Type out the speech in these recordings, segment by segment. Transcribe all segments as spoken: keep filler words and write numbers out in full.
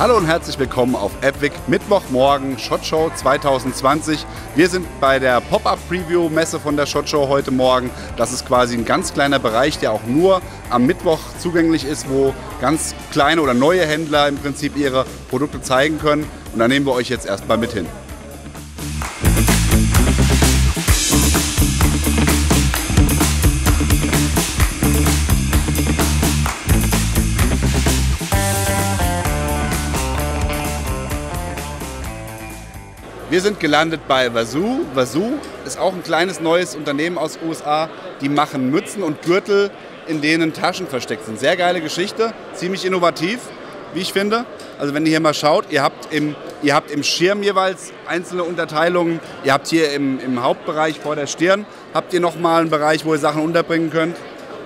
Hallo und herzlich willkommen auf Epvic, Mittwochmorgen, SHOT Show zwanzig zwanzig. Wir sind bei der Pop-Up-Preview-Messe von der SHOT Show heute Morgen. Das ist quasi ein ganz kleiner Bereich, der auch nur am Mittwoch zugänglich ist, wo ganz kleine oder neue Händler im Prinzip ihre Produkte zeigen können. Und da nehmen wir euch jetzt erstmal mit hin. Wir sind gelandet bei Wazoo. Wazoo ist auch ein kleines neues Unternehmen aus den U S A. Die machen Mützen und Gürtel, in denen Taschen versteckt sind. Sehr geile Geschichte, ziemlich innovativ, wie ich finde. Also wenn ihr hier mal schaut, ihr habt im, ihr habt im Schirm jeweils einzelne Unterteilungen. Ihr habt hier im, im Hauptbereich vor der Stirn, habt ihr nochmal einen Bereich, wo ihr Sachen unterbringen könnt.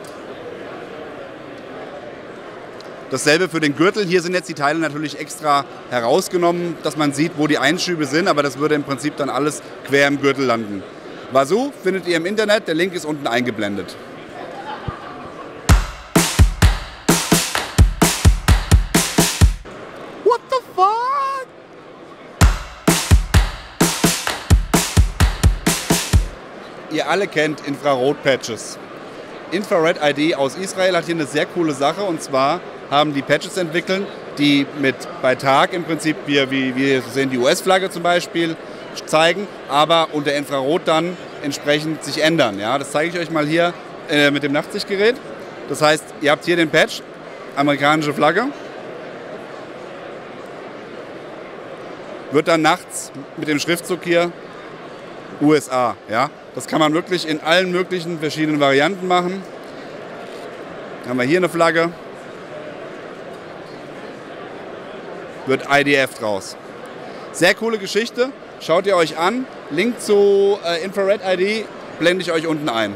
Dasselbe für den Gürtel. Hier sind jetzt die Teile natürlich extra herausgenommen, dass man sieht, wo die Einschübe sind, aber das würde im Prinzip dann alles quer im Gürtel landen. Wazoo findet ihr im Internet, der Link ist unten eingeblendet. What the fuck? Ihr alle kennt Infrarot-Patches. Infrared I D aus Israel hat hier eine sehr coole Sache, und zwar haben die Patches entwickelt, die mit bei Tag im Prinzip, wie, wie wir sehen, die U S-Flagge zum Beispiel zeigen, aber unter Infrarot dann entsprechend sich ändern. Ja, das zeige ich euch mal hier äh, mit dem Nachtsichtgerät. Das heißt, ihr habt hier den Patch, amerikanische Flagge, wird dann nachts mit dem Schriftzug hier U S A. Ja? Das kann man wirklich in allen möglichen verschiedenen Varianten machen. Dann haben wir hier eine Flagge. Wird I D F draus. Sehr coole Geschichte. Schaut ihr euch an. Link zu äh, Infrared I D blende ich euch unten ein.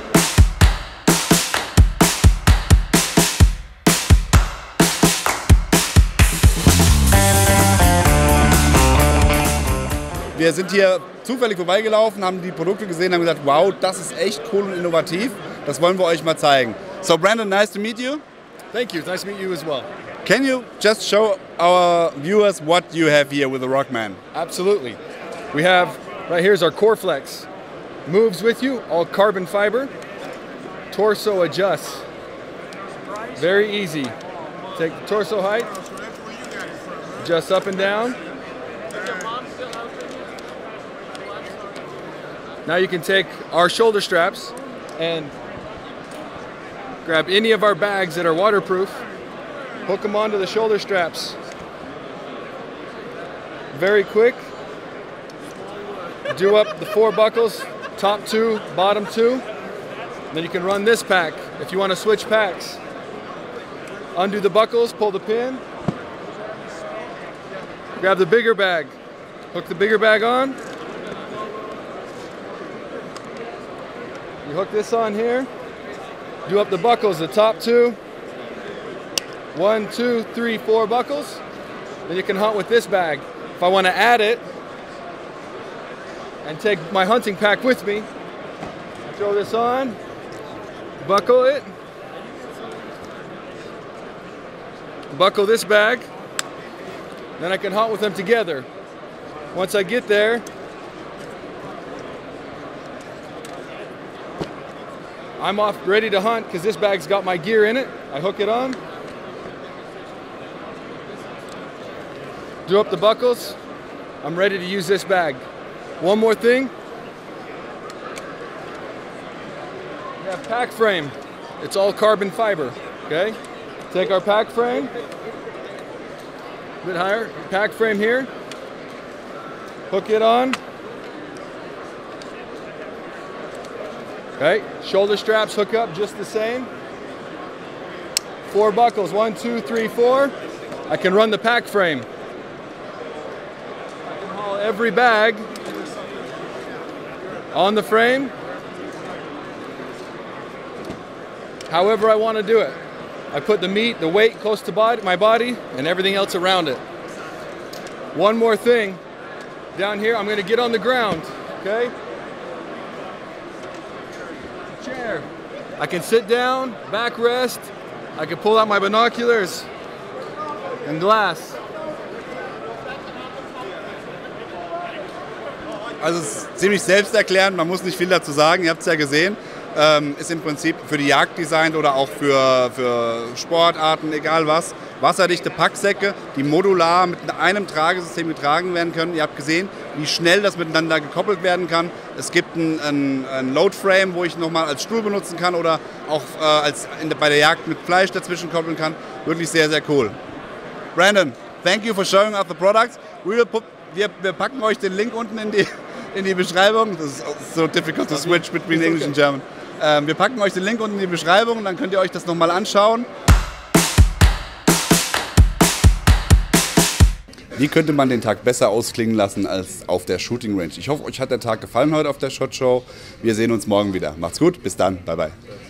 Wir sind hier zufällig vorbeigelaufen, haben die Produkte gesehen, haben gesagt, wow, das ist echt cool und innovativ. Das wollen wir euch mal zeigen. So Brandon, nice to meet you. Thank you. It's nice to meet you as well. Can you just show our viewers what you have here with the Rockman? Absolutely. We have, right here's our Coreflex. Moves with you, all carbon fiber. Torso adjusts. Very easy. Take the torso height, adjust up and down. Now you can take our shoulder straps and grab any of our bags that are waterproof. Hook them onto the shoulder straps. Very quick. Do up the four buckles, top two, bottom two. Then you can run this pack if you want to switch packs. Undo the buckles, pull the pin. Grab the bigger bag. Hook the bigger bag on. You hook this on here. Do up the buckles, the top two. One, two, three, four buckles. Then you can hunt with this bag. If I want to add it and take my hunting pack with me, I throw this on, buckle it, buckle this bag, then I can hunt with them together. Once I get there, I'm off ready to hunt because this bag's got my gear in it. I hook it on. Do up the buckles. I'm ready to use this bag. One more thing. We have pack frame. It's all carbon fiber, okay? Take our pack frame, a bit higher, pack frame here. Hook it on. Okay, shoulder straps hook up just the same. Four buckles, one, two, three, four. I can run the pack frame. Every bag on the frame however I want to do it. I put the meat, the weight close to body, my body, and everything else around it. One more thing. Down here, I'm going to get on the ground, okay? Chair. I can sit down, back rest. I can pull out my binoculars and glass. Also es ist ziemlich selbsterklärend, man muss nicht viel dazu sagen, ihr habt es ja gesehen. Ähm, ist im Prinzip für die Jagd designt oder auch für, für Sportarten, egal was. Wasserdichte Packsäcke, die modular mit einem Tragesystem getragen werden können. Ihr habt gesehen, wie schnell das miteinander gekoppelt werden kann. Es gibt ein, ein, ein Loadframe, wo ich nochmal als Stuhl benutzen kann oder auch äh, als in, bei der Jagd mit Fleisch dazwischen koppeln kann. Wirklich sehr, sehr cool. Brandon, thank you for showing us the products. We will put, wir, wir packen euch den Link unten in die, in die Beschreibung. Das ist so difficult to switch between English and German. Ähm, wir packen euch den Link unten in die Beschreibung, dann könnt ihr euch das nochmal anschauen. Wie könnte man den Tag besser ausklingen lassen als auf der Shooting Range? Ich hoffe, euch hat der Tag gefallen heute auf der SHOT Show. Wir sehen uns morgen wieder. Macht's gut, bis dann, bye bye.